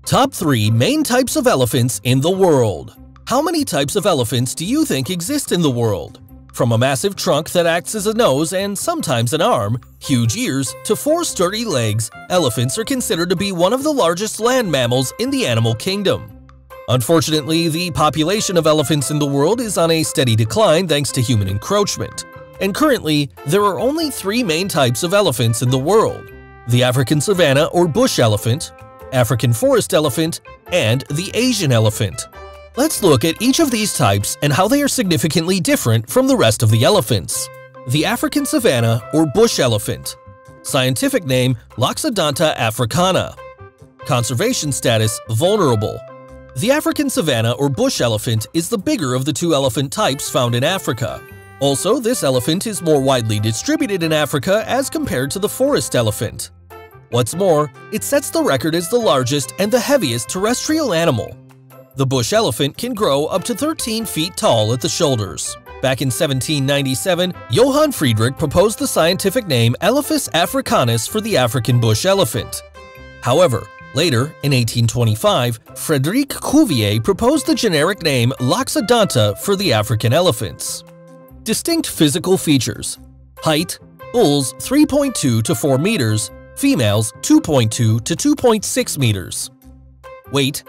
Top 3 main types of elephants in the world. How many types of elephants do you think exist in the world? From a massive trunk that acts as a nose and sometimes an arm, huge ears, to 4 sturdy legs, elephants are considered to be one of the largest land mammals in the animal kingdom. Unfortunately, the population of elephants in the world is on a steady decline thanks to human encroachment. And currently, there are only 3 main types of elephants in the world: the African savanna or bush elephant, African forest elephant, and the Asian elephant. Let's look at each of these types and how they are significantly different from the rest of the elephants. The African savanna or bush elephant. Scientific name Loxodonta africana. Conservation status vulnerable. The African savanna or bush elephant is the bigger of the 2 elephant types found in Africa. Also, this elephant is more widely distributed in Africa as compared to the forest elephant. What's more, it sets the record as the largest and the heaviest terrestrial animal. The bush elephant can grow up to 13 feet tall at the shoulders. Back in 1797, Johann Friedrich proposed the scientific name Elephas africanus for the African bush elephant. However, later, in 1825, Frédéric Cuvier proposed the generic name Loxodonta for the African elephants. Distinct physical features: height, bulls 3.2 to 4 meters, females 2.2 to 2.6 meters. Weight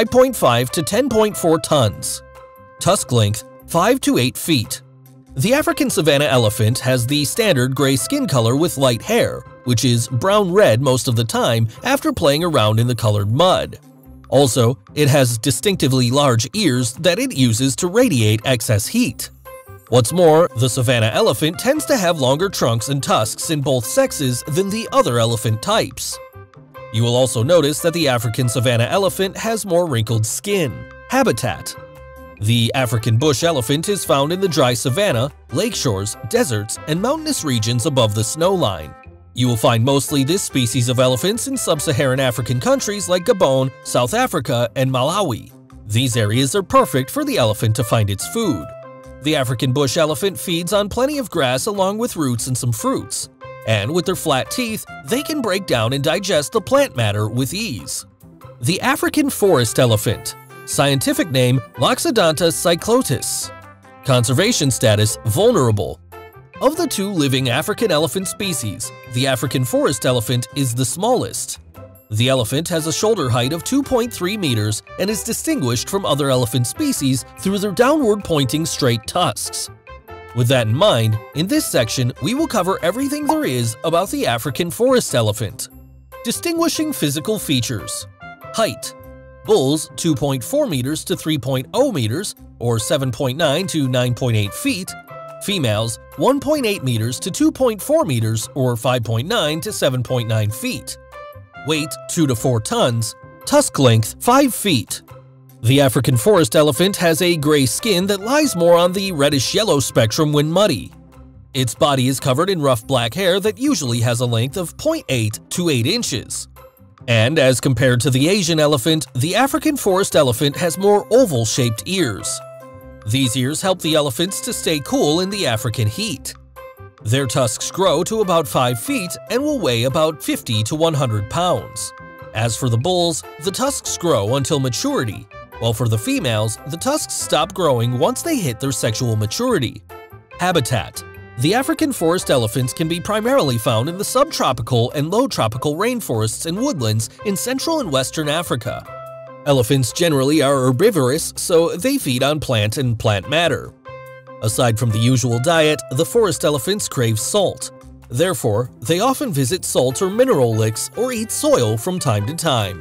5.5 to 10.4 tons. Tusk length 5 to 8 feet. The African savanna elephant has the standard gray skin color with light hair, which is brown-red most of the time after playing around in the colored mud. Also, it has distinctively large ears that it uses to radiate excess heat. What's more, the savanna elephant tends to have longer trunks and tusks in both sexes than the other elephant types. You will also notice that the African savanna elephant has more wrinkled skin. Habitat. The African bush elephant is found in the dry savanna, lakeshores, deserts, and mountainous regions above the snow line. You will find mostly this species of elephants in sub-Saharan African countries like Gabon, South Africa, and Malawi. These areas are perfect for the elephant to find its food. The African bush elephant feeds on plenty of grass along with roots and some fruits. And with their flat teeth, they can break down and digest the plant matter with ease. The African forest elephant. Scientific name Loxodonta cyclotis. Conservation status vulnerable. Of the 2 living African elephant species, the African forest elephant is the smallest. The elephant has a shoulder height of 2.3 meters and is distinguished from other elephant species through their downward-pointing straight tusks. With that in mind, in this section, we will cover everything there is about the African forest elephant. Distinguishing physical features. Height. Bulls 2.4 meters to 3.0 meters, or 7.9 to 9.8 feet. Females 1.8 meters to 2.4 meters, or 5.9 to 7.9 feet. Weight 2 to 4 tons. Tusk length 5 feet. The African forest elephant has a gray skin that lies more on the reddish-yellow spectrum when muddy. Its body is covered in rough black hair that usually has a length of 0.8 to 8 inches. And as compared to the Asian elephant, the African forest elephant has more oval-shaped ears. These ears help the elephants to stay cool in the African heat. Their tusks grow to about 5 feet and will weigh about 50 to 100 pounds. As for the bulls, the tusks grow until maturity, while for the females, the tusks stop growing once they hit their sexual maturity. Habitat. The African forest elephants can be primarily found in the subtropical and low tropical rainforests and woodlands in Central and Western Africa. Elephants generally are herbivorous, so they feed on plant and plant matter. Aside from the usual diet, the forest elephants crave salt. Therefore, they often visit salt or mineral licks or eat soil from time to time.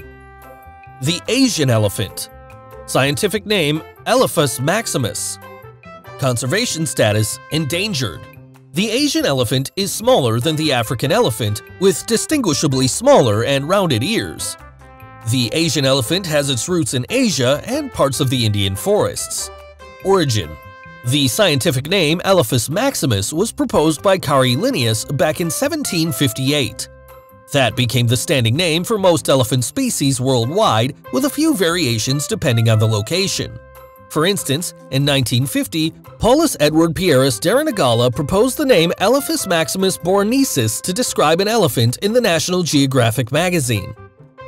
The Asian elephant. Scientific name Elephas maximus. Conservation status endangered. The Asian elephant is smaller than the African elephant, with distinguishably smaller and rounded ears. The Asian elephant has its roots in Asia and parts of the Indian forests. Origin. The scientific name Elephas maximus was proposed by Cari Linnaeus back in 1758. That became the standing name for most elephant species worldwide, with a few variations depending on the location. For instance, in 1950, Paulus Edward Pierus Darrenagala proposed the name Elephas maximus bournesis to describe an elephant in the National Geographic magazine.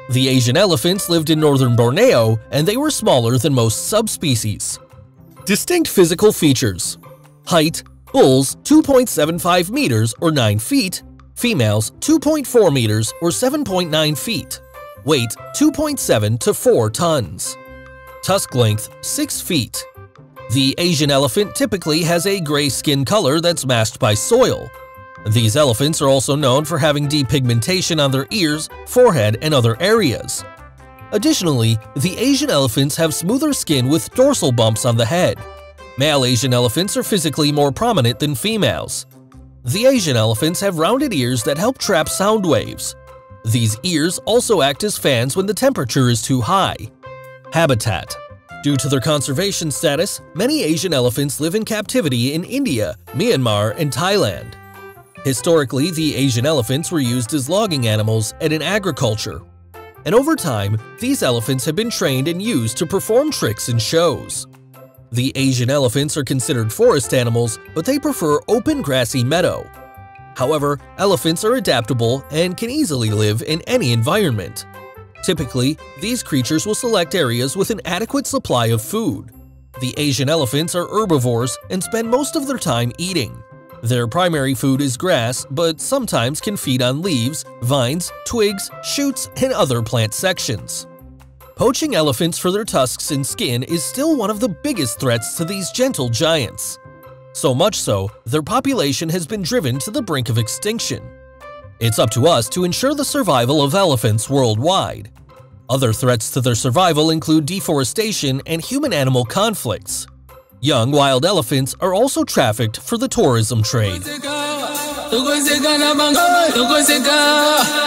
The Asian elephants lived in northern Borneo, and they were smaller than most subspecies. Distinct physical features. Height: bulls 2.75 meters or 9 feet, females 2.4 meters or 7.9 feet. Weight: 2.7 to 4 tons. Tusk length: 6 feet. The Asian elephant typically has a gray skin color that's masked by soil. These elephants are also known for having depigmentation on their ears, forehead, and other areas. Additionally, the Asian elephants have smoother skin with dorsal bumps on the head. Male Asian elephants are physically more prominent than females. The Asian elephants have rounded ears that help trap sound waves. These ears also act as fans when the temperature is too high. Habitat. Due to their conservation status, many Asian elephants live in captivity in India, Myanmar, and Thailand. Historically, the Asian elephants were used as logging animals and in agriculture. And over time, these elephants have been trained and used to perform tricks in shows. The Asian elephants are considered forest animals, but they prefer open grassy meadow. However, elephants are adaptable and can easily live in any environment. Typically, these creatures will select areas with an adequate supply of food. The Asian elephants are herbivores and spend most of their time eating. Their primary food is grass, but sometimes can feed on leaves, vines, twigs, shoots, and other plant sections. Poaching elephants for their tusks and skin is still one of the biggest threats to these gentle giants. So much so, their population has been driven to the brink of extinction. It's up to us to ensure the survival of elephants worldwide. Other threats to their survival include deforestation and human-animal conflicts. Young wild elephants are also trafficked for the tourism trade.